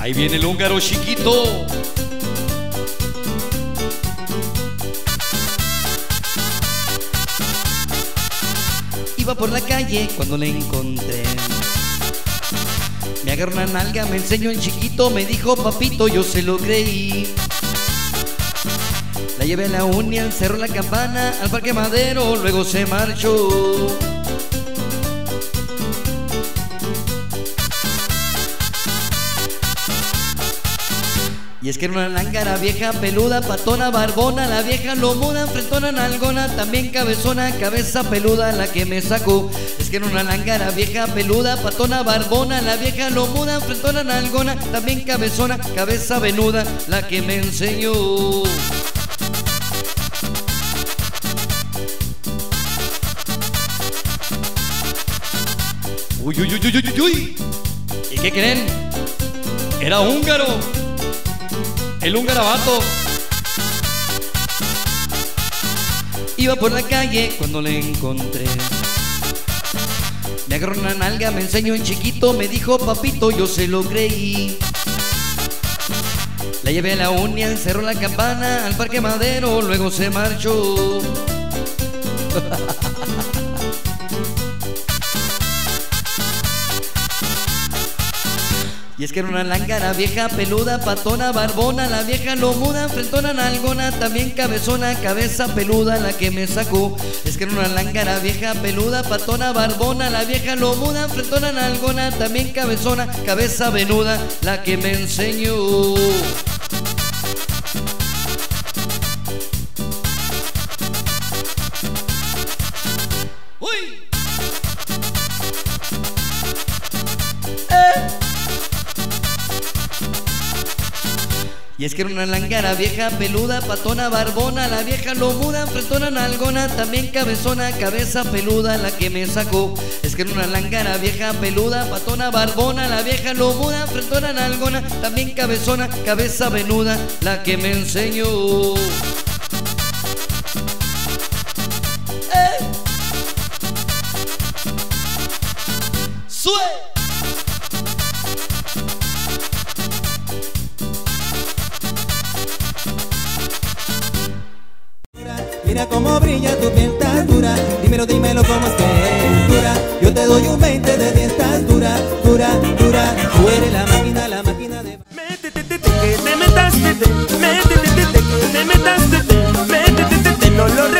Ahí viene el húngaro chiquito. Iba por la calle cuando le encontré. Me agarró una nalga, me enseñó el chiquito, me dijo papito, yo se lo creí. La llevé a la Unión, cerró la campana, al Parque Madero, luego se marchó. Y es que era una lángara vieja, peluda, patona, barbona, la vieja lomuda, frentona, nalgona, también cabezona, cabeza peluda, la que me sacó. Es que era una lángara vieja, peluda, patona, barbona, la vieja lomuda, frentona, nalgona, también cabezona, cabeza venuda, la que me enseñó. Uy, uy, uy, uy, uy, uy. ¿Y qué creen? Era húngaro. El húngarabato. Iba por la calle cuando le encontré. Me agarró una nalga, me enseñó en chiquito, me dijo papito, yo se lo creí. La llevé a la Unión, cerró la campana, al Parque Madero, luego se marchó. Y es que era una lángara vieja, peluda, patona, barbona, la vieja lomuda, frentona, nalgona, también cabezona, cabeza peluda, la que me sacó. Es que era una lángara vieja, peluda, patona, barbona, la vieja lomuda, frentona, nalgona, también cabezona, cabeza venuda, la que me enseñó. ¡Uy! Y es que era una lángara vieja, peluda, patona, barbona, la vieja lomuda, frentona, nalgona, también cabezona, cabeza peluda, la que me sacó. Es que era una lángara vieja, peluda, patona, barbona, la vieja lomuda, frentona, nalgona, también cabezona, cabeza venuda, la que me enseñó. ¡Sue! Mira cómo brilla tu piel tan dura. Dímelo, dímelo cómo es que es dura. Yo te doy un 20 de 10, estás dura, dura, dura. Tú eres la máquina de... Métete, que te metas, métete, que te metas, no lo